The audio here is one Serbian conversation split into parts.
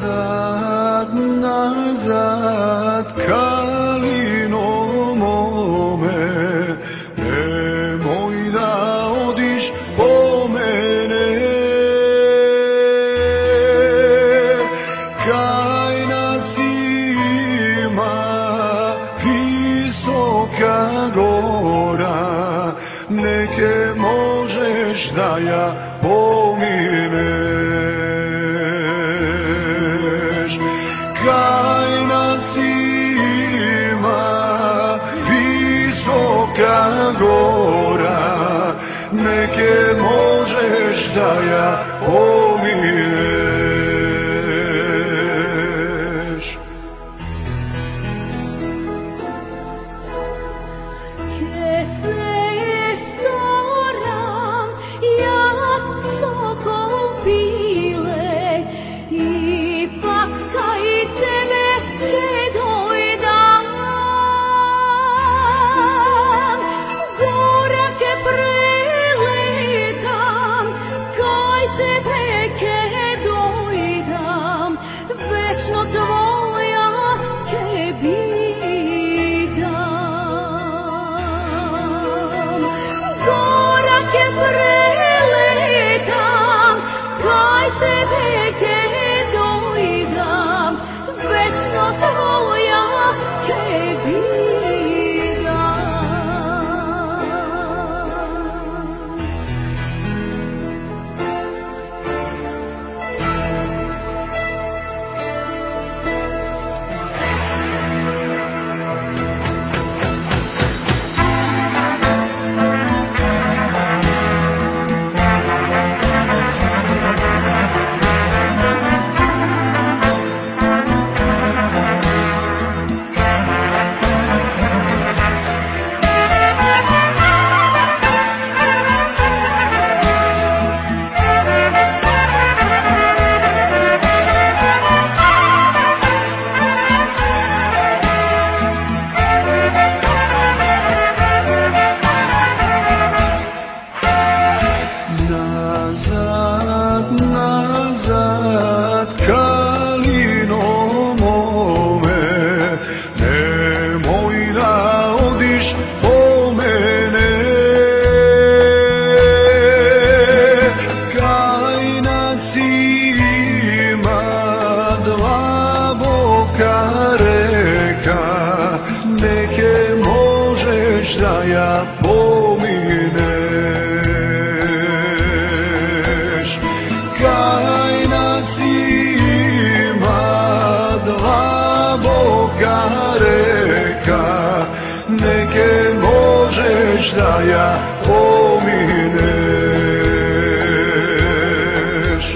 Nazad, nazad, kalino mome, nemoj da odiš po mene. Kaj nas ima visoka gora, neke možeš da ja pomineš. Kaj nas ima visoka gora, neke možeš da ja pomineš. Nazad, nazad, kalino mome, nemoj da odiš po mene. Kaj nas ima dva boka reka, neke možeš da ja pomineš. Kaj nas ima dva boka reka, neke možeš da ja pomineš.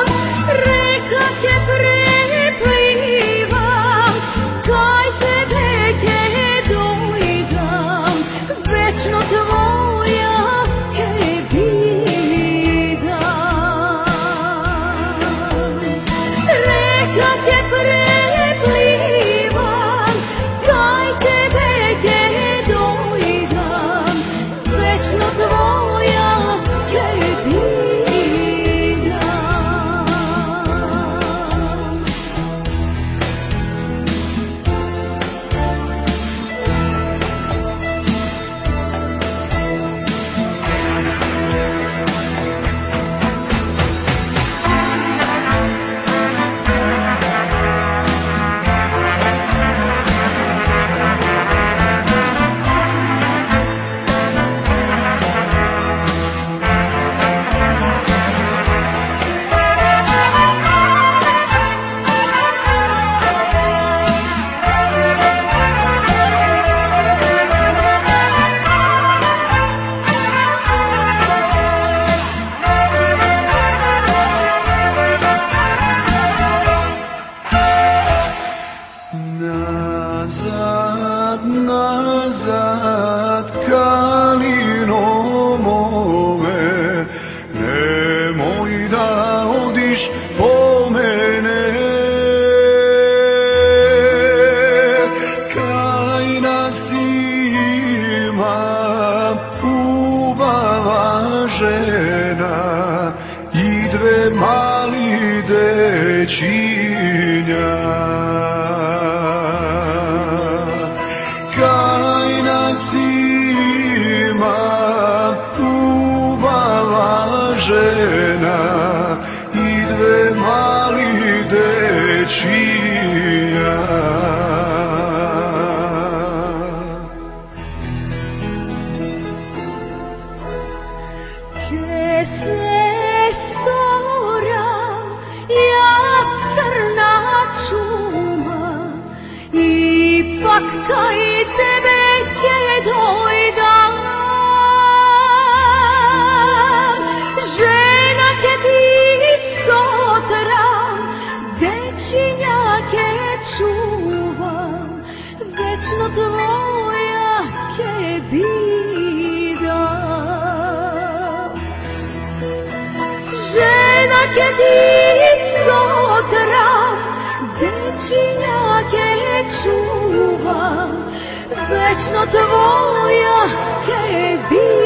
Reka te preplivam, kaj tebe dečinja. Kaj nas ima ubava žena i dve mali dečinja. Che sestora, jak crna čuma, ipak kaj tebe ke dojdam. Žena ke ti sotram, dečinja ke čuvam, večno tvoja ke bidam. Žena ke ti sotram, dečinja ke čuvam, večno tvoja ke bidam.